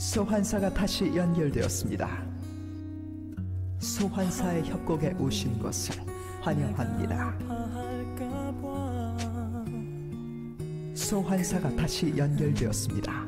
소환사가 다시 연결되었습니다. 소환사의 협곡에 오신 것을 환영합니다. 소환사가 다시 연결되었습니다.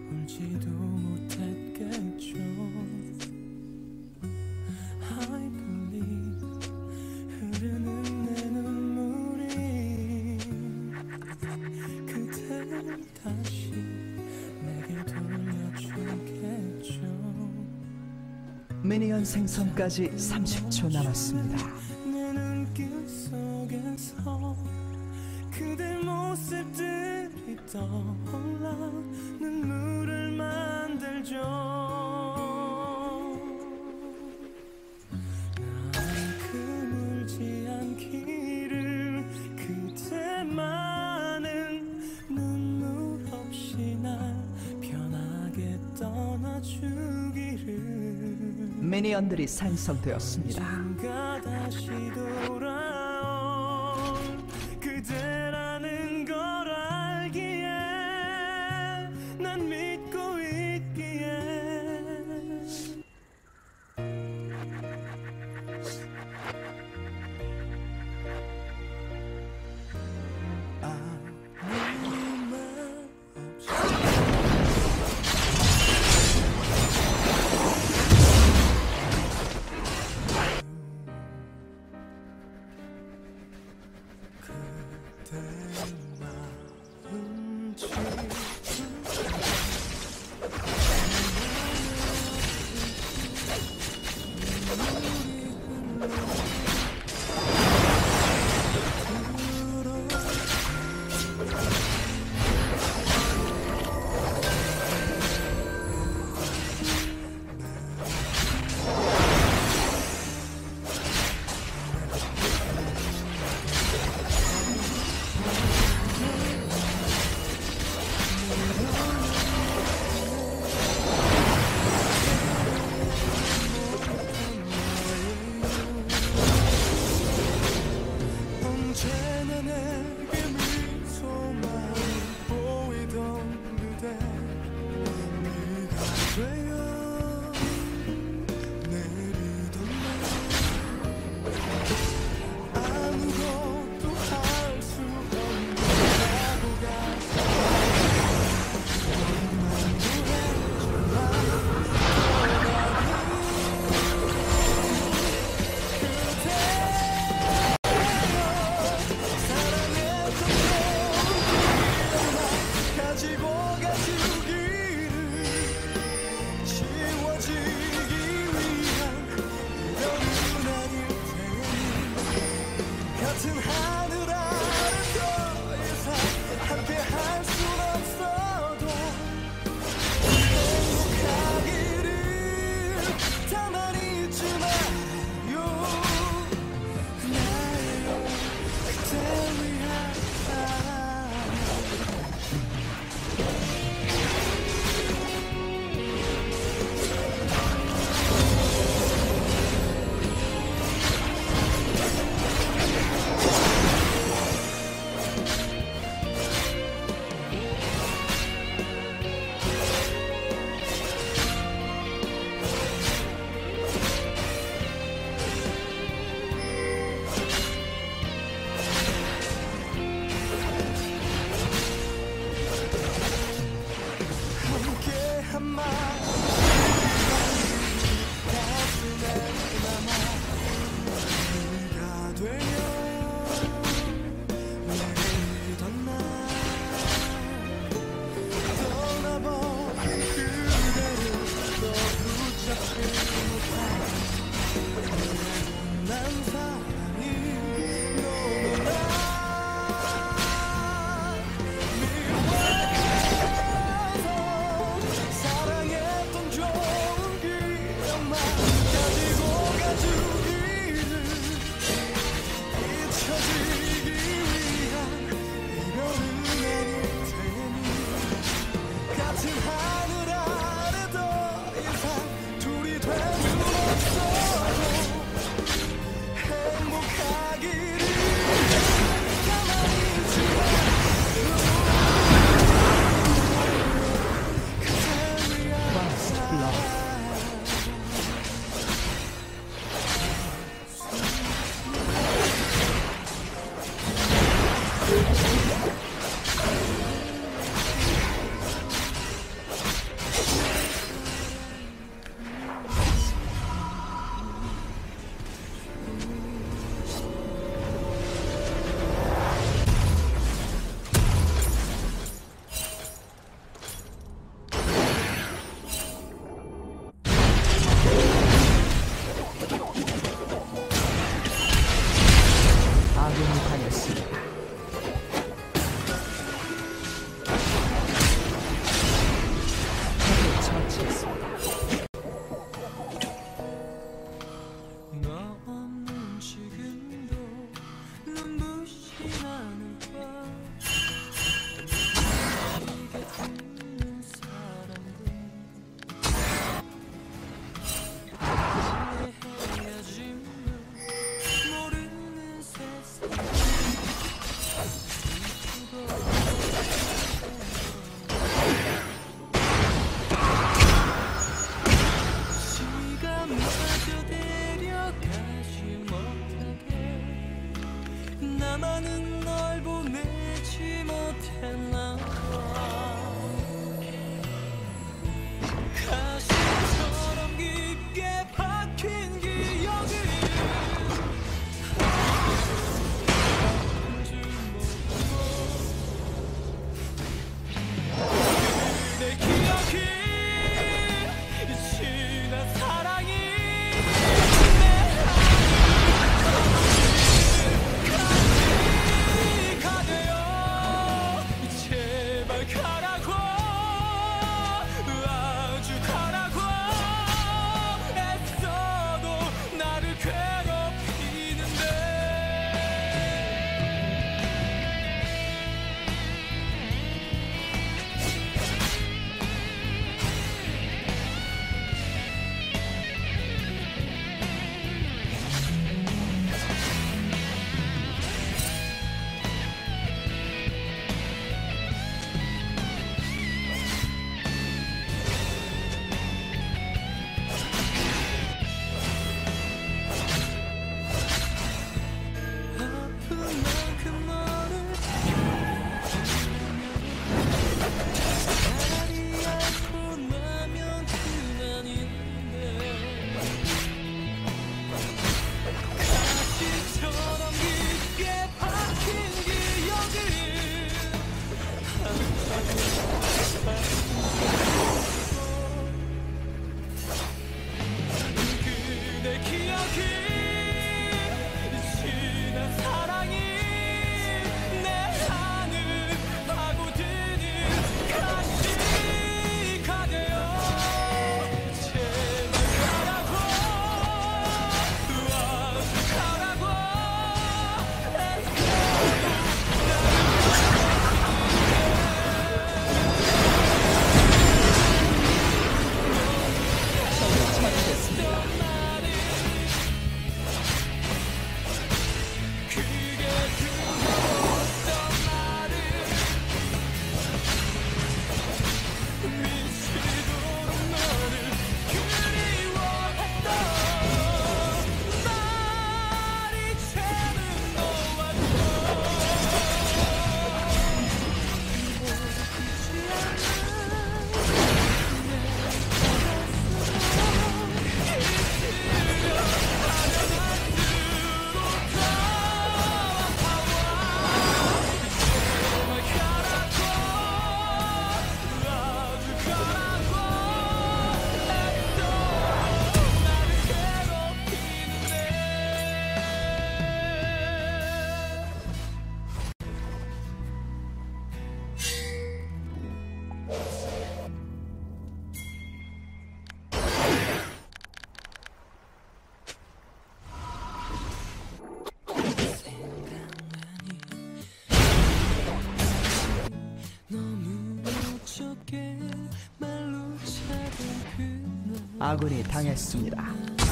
미니언 생성까지 30초 남았습니다. 내 눈길 속에서 그대 모습들이 떠올라 눈물을 만들죠. 난 울지 않기를 그대만은 눈물 없이 날 편하게 떠나주기를. 미니언들이 생성되었습니다. 언젠가 다시 돌아올 그대라는 걸 알기에 난 믿고 있기에. 나와 가시처럼 깊게 박힌 기억이 아픈 줄 모르고 내 기억이 지난 사랑이 제발 가라고 아주 가라고 애써도 나를 괴롭히는데 아픈 만큼 너를 차라리 앓고 나면 그만인데 가시처럼 깊게 박힌 기억이 그대 기억이 지난 사랑이 내 안을 파고드는 가시가 되어 제발 가라고 아주 가라고 그게 두려웠던 나를 미치도록 너를 그리워했던 날 이제는 너와 너무 어떻게 말로 차던 아군이 당했습니다.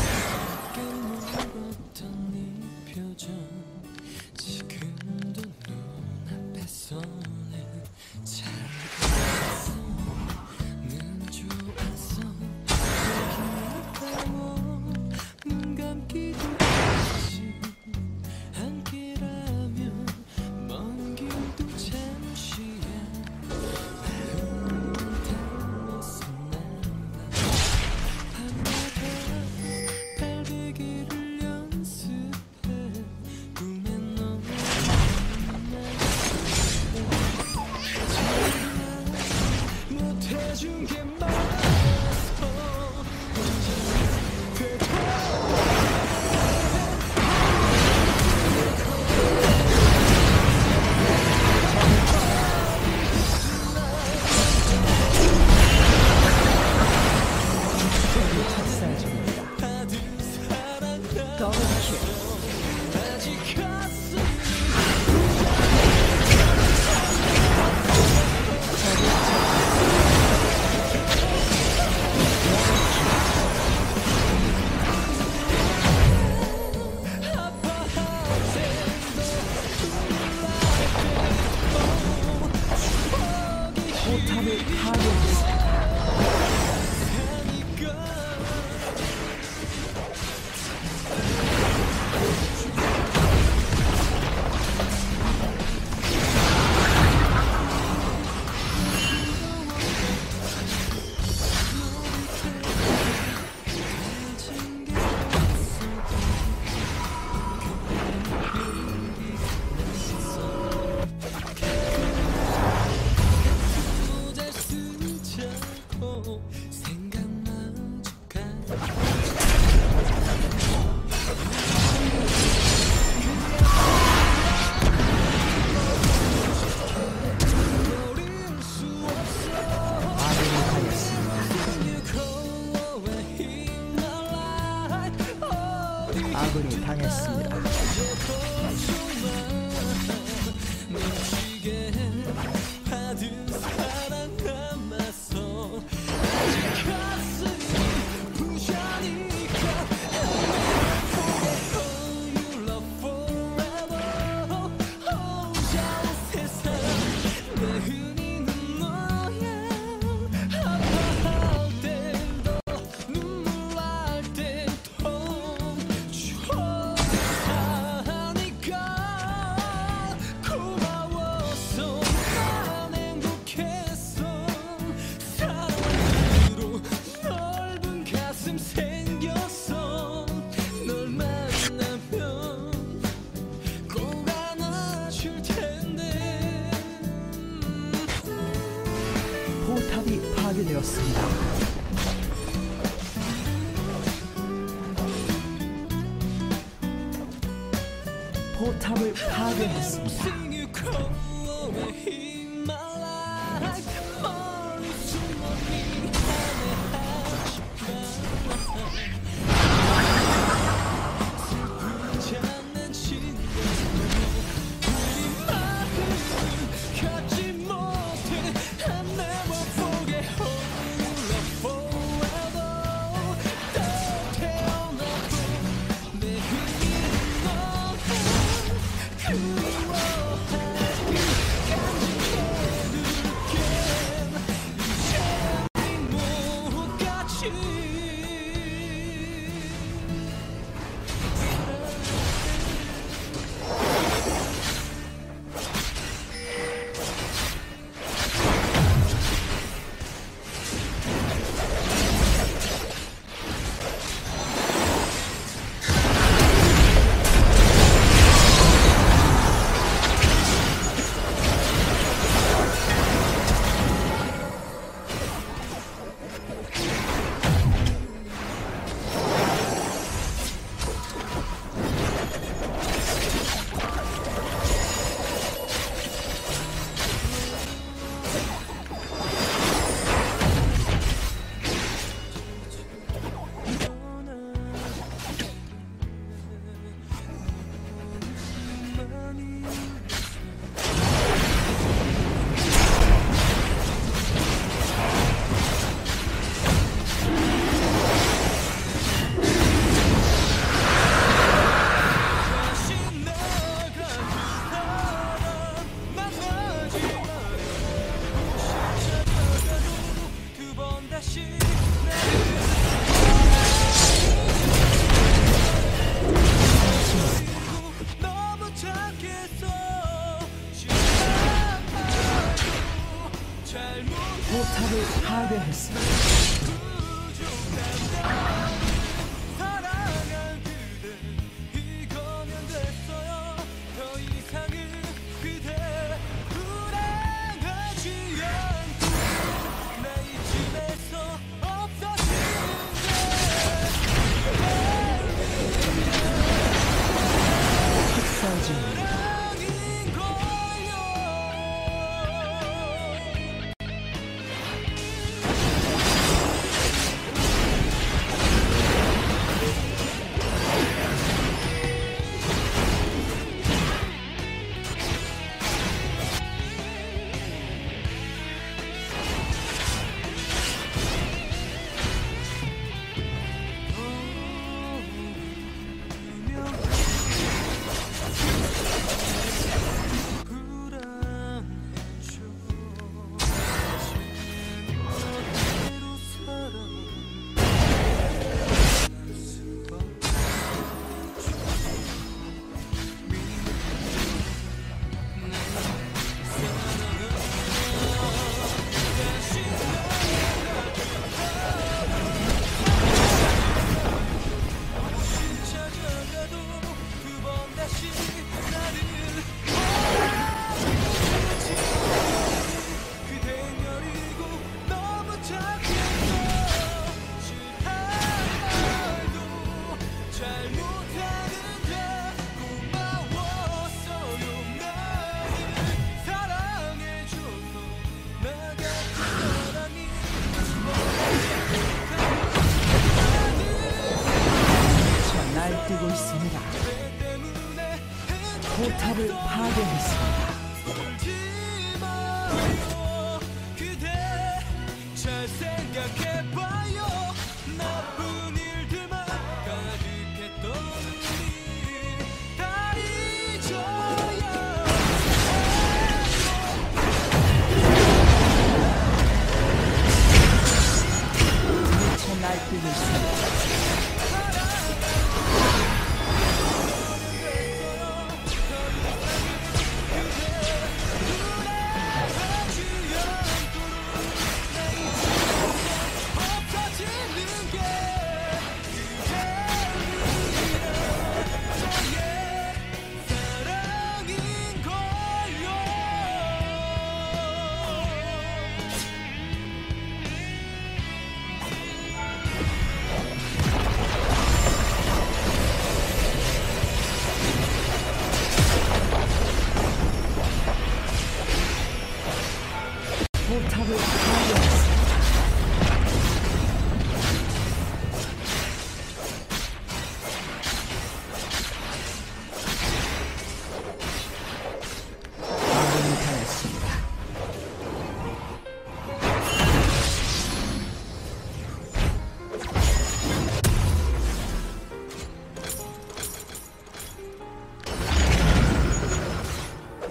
깨물었던 네 표정 지금도 눈앞에서는 잘 보였어 는 좋았어 아까워 눈 감기도 하지 함께라면 먼 길도 잠시야 달리기를 연습해 꿈에 너무 못해준 게 많아서 착살 중입니다. 받은 사랑 더블킬. 아직 가슴 포탑을 파괴했습니다. 파괴되었습니다. 포탑을 파괴했습니다. Sing you cold in my life. 멀리 숨어있는 슬프지 않는 친구 우리 마음을 갖지 못해 I never forget who you love forever 다 태어나도 내 힘이 포탑을 파괴했습니다. 사랑한 그대 이거면 됐어요 더 이상은 그대 불행하지 않고 나 이쯤에서 없어지는데 학살 중입니다. 사랑인 걸요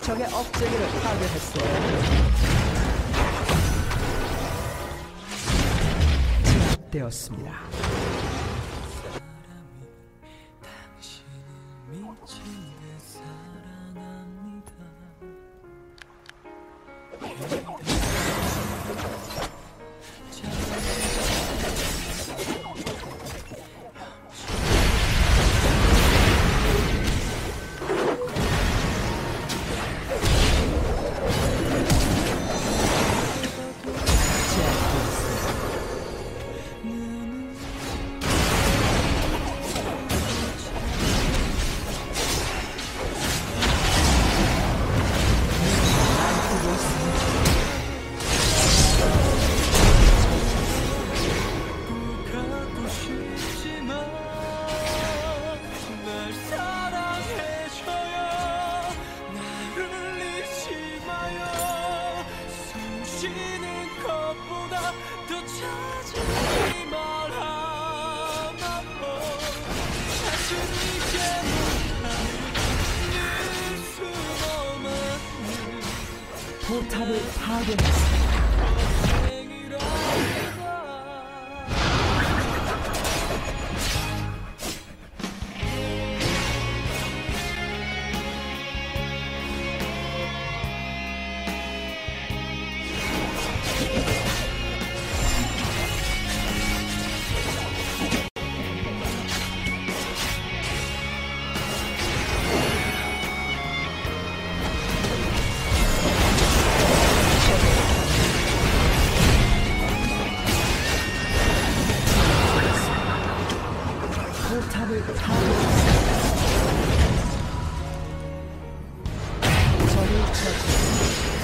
적의 억제기를 파괴했소. 제압되었습니다. 미친 듯 사랑합니다. 가고 싶지만 날 사랑해줘요. 나를 잊지 마요. 숨 쉬는 것보다 더 찾지 말아요. 사실 이제 못하는 수많은 포탑을 파괴했습니다. 포탑을 파괴했습니다. 적을 처치했습니다.